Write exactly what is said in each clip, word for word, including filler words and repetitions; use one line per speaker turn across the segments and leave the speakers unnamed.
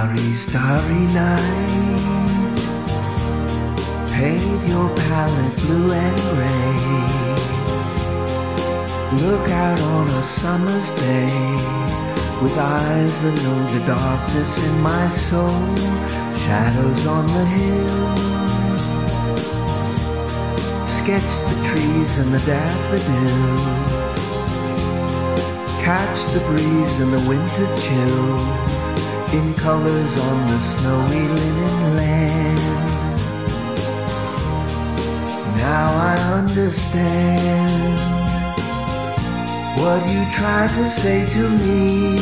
Starry, starry night, paint your palette blue and gray. Look out on a summer's day, with eyes that know the darkness in my soul. Shadows on the hill, sketch the trees and the daffodils. Catch the breeze and the winter chills, in colors on the snowy linen land. Now I understand what you tried to say to me,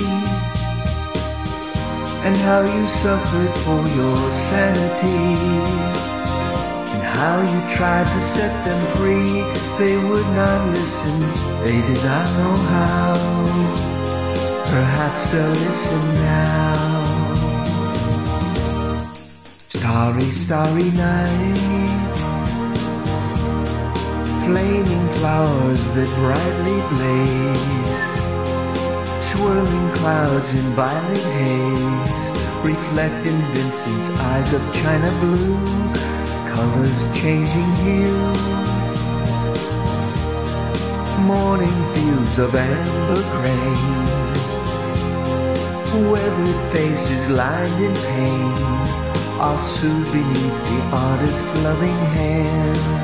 and how you suffered for your sanity, and how you tried to set them free. They would not listen, they did not know how. Perhaps they'll listen now. Starry, starry night, flaming flowers that brightly blaze, swirling clouds in violet haze, reflect in Vincent's eyes of china blue, colors changing hue. Morning fields of amber grain, weathered faces lined in pain, are soothed beneath the artist's loving hand.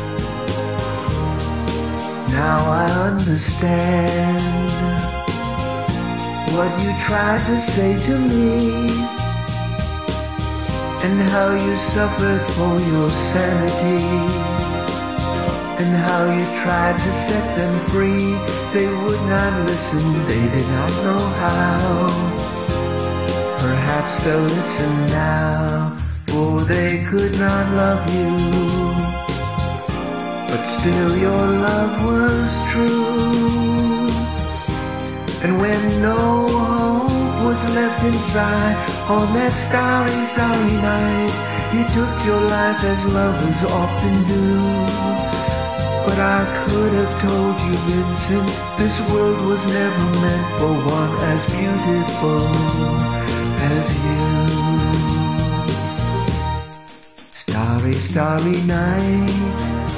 Now I understand what you tried to say to me, and how you suffered for your sanity, and how you tried to set them free. They would not listen, they did not know how. Perhaps they'll listen now, for they could not love you, but still your love was true. And when no hope was left inside, on that starry, starry night, you took your life as lovers often do. But I could have told you, Vincent, this world was never meant for one as beautiful as you. Starry, starry night,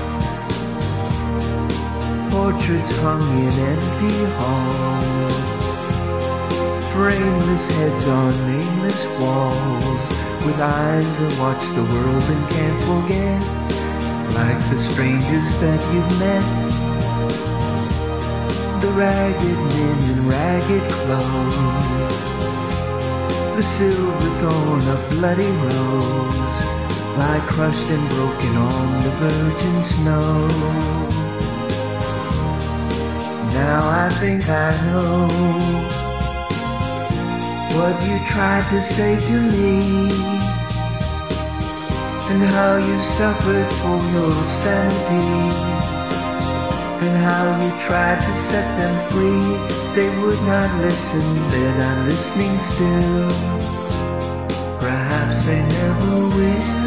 portraits hung in empty halls, frameless heads on nameless walls, with eyes that watch the world and can't forget. Like the strangers that you've met, the ragged men in ragged clothes, the silver thorn of bloody rose, lie crushed and broken on the virgin snow. Now I think I know what you tried to say to me, and how you suffered for your sanity, and how you tried to set them free. They would not listen, they're not listening still. Perhaps they never will.